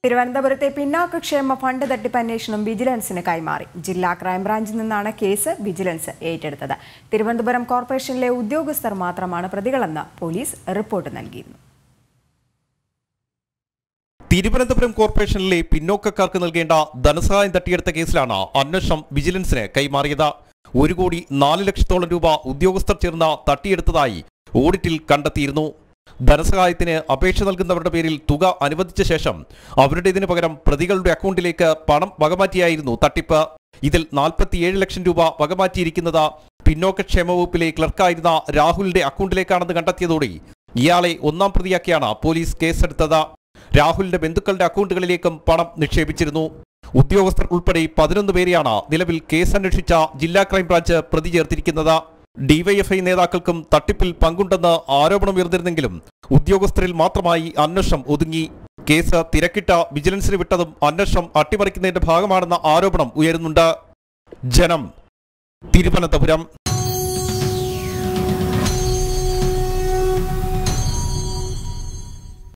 തിരുവനന്തപുരത്തെ പിന്നാക്കക്ഷേമ ഫണ്ട് തട്ടിപ്പ് അന്വേഷണം വിജിലൻസിന് കൈമാറി. ജില്ലാ ക്രൈംബ്രാഞ്ചിൽ നിന്നാണ് കേസ് വിജിലൻസ് ഏറ്റെടുത്തത്. തിരുവനന്തപുരം കോർപ്പറേഷനിലെ ഉദ്യോഗസ്ഥർ മാത്രമാണ് പ്രതികളെന്ന് പോലീസ് റിപ്പോർട്ട് നൽകിയിരുന്നു. തിരുവനന്തപുരം കോർപ്പറേഷനിലെ പിന്നോക്കക്കാർക്ക് നൽകേണ്ട ധനസഹായം തട്ടിയെടുത്ത കേസിലാണ് അന്വേഷണം വിജിലൻസിന് കൈമാറിയത്. 1,04,00,000 രൂപ ഉദ്യോഗസ്ഥർ ചേർന്ന് തട്ടിയെടുത്തതായി ഓഡിറ്റിൽ കണ്ടെത്തിയിരുന്നു. ധനസഹായത്തിന് അപേക്ഷ നൽകുന്നവരുടെ പേരിൽ തുക അനുവദിച്ച ശേഷം അവരുടേതിനു പകരം പ്രതികളുടെ അക്കൗണ്ടിലേക്ക് പണം വകമാറ്റിയായിരുന്നു തട്ടിപ്പ്. ഇതിൽ 47 ലക്ഷം രൂപ വകമാറ്റിയിരിക്കുന്നത് പിന്നോക്കക്ഷേമ വകുപ്പിലെ ക്ലർക്കായിരുന്ന രാഹുലിന്റെ അക്കൗണ്ടിലേക്കാണെന്ന് കണ്ടെത്തിയതോടെ ഇയാളെ ഒന്നാം പ്രതിയാക്കിയാണ് പോലീസ് കേസെടുത്തത്. രാഹുലിന്റെ ബന്ധുക്കളുടെ അക്കൗണ്ടുകളിലേക്കും പണം നിക്ഷേപിച്ചിരുന്നു. ഉദ്യോഗസ്ഥർ ഉൾപ്പെടെ 11 പേരെയാണ് നിലവിൽ കേസന്വേഷിച്ച ജില്ലാ ക്രൈംബ്രാഞ്ച് പ്രതി ചേർത്തിരിക്കുന്നത്. ഡിവൈഎഫ്ഐ നേതാക്കൾക്കും തട്ടിപ്പിൽ പങ്കുണ്ടെന്ന് ആരോപണമുയർന്നിരുന്നെങ്കിലും ഉദ്യോഗസ്ഥരിൽ മാത്രമായി അന്വേഷണം ഒതുങ്ങി. കേസ് തിരക്കിട്ട വിജിലൻസിന് വിട്ടതും അന്വേഷണം അട്ടിമറിക്കുന്നതിന്റെ ഭാഗമാണെന്ന ആരോപണം ഉയരുന്നുണ്ട്. ജനം, തിരുവനന്തപുരം.